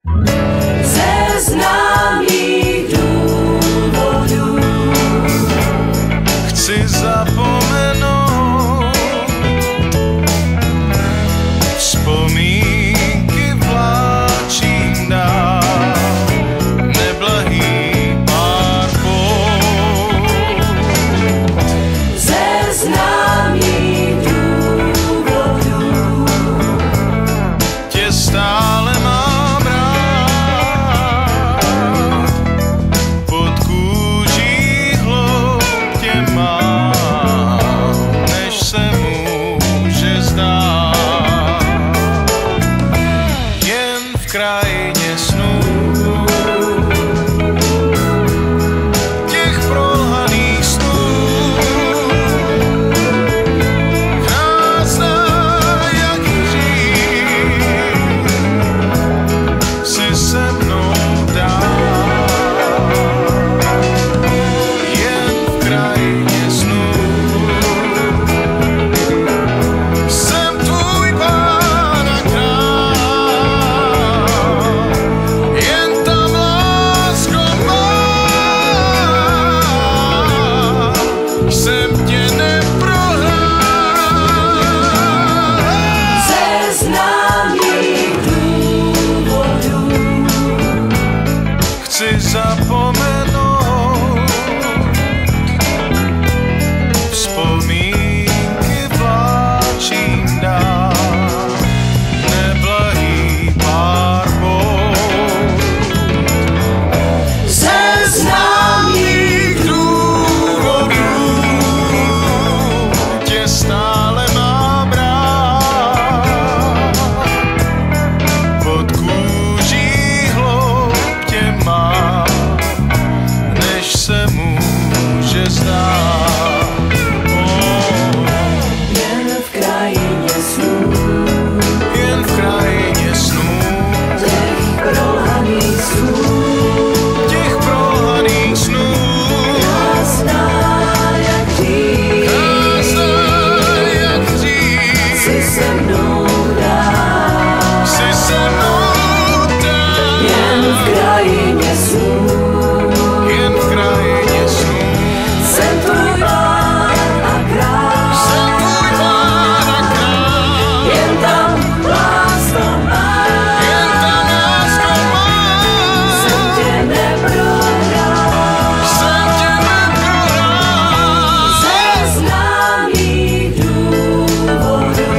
Ze známých důvodů chci zapomenout, vzpomínky vláčím dál, neblahý pár pout. ze známých důvodů Tě stále mám rád, pod kůží hloub tě mám, než se může zdát. Jen v krajině snů těch prolhaných snů, krásná jak dřív, si se mnou dál. Jen v krajině snů jsem tvůj pán a král, jen tam lásko má, jsem tě neprohrál. ze známých důvodů Chci zapomenout, vzpomínky vláčím dál, neblahý pár pout. ze známých důvodů tě stále mám rád, pod kůží hloub tě mám, než se může zdát. jen v krajině snů Jen v krajině snů těch prolhaných snů těch prolhaných snů, krásná jak dřív krásná jak dřív, si se mnou dál. si se mnou dál. Jen v krajině snů Jen v krajině snů jsem tvůj pán a král. jsem tvůj pán a král, Jen tam lásko má, jen tam lásko mám, jsem tě neprohrál. jsem tě neprohrál. Ze známých důvodů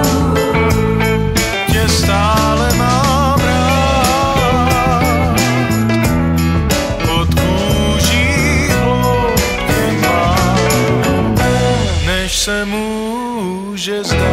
Tě stále mám rád, pod kůží hloub tě mám, než se může zdát.